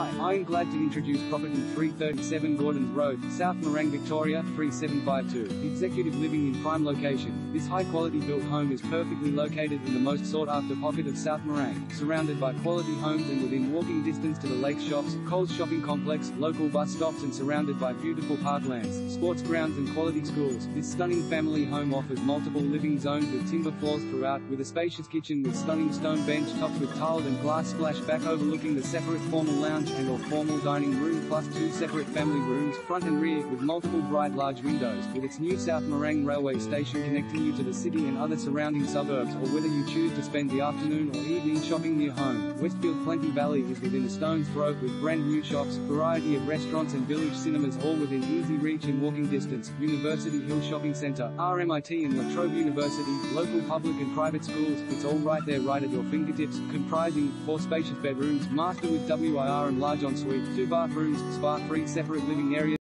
Hi, I am glad to introduce property 337 Gordons Road, South Morang, Victoria, 3752. Executive living in prime location. This high-quality built home is perfectly located in the most sought-after pocket of South Morang, surrounded by quality homes and within walking distance to the Lake Shops, Coles Shopping Complex, local bus stops and surrounded by beautiful parklands, sports grounds and quality schools. This stunning family home offers multiple living zones with timber floors throughout, with a spacious kitchen with stunning stone bench tops with tiled and glass splashback overlooking the separate formal lounge and or formal dining room plus two separate family rooms, front and rear, with multiple bright large windows, with its new South Morang railway station connecting you to the city and other surrounding suburbs, or whether you choose to spend the afternoon or evening shopping near home. Westfield Plenty Valley is within a stone's throw with brand new shops, variety of restaurants and village cinemas all within easy reach and walking distance. University Hill Shopping Centre, RMIT and La Trobe University, local public and private schools, it's all right there right at your fingertips, comprising 4 spacious bedrooms, master with WIR and large ensuite, 2 bathrooms, spa-free separate living areas.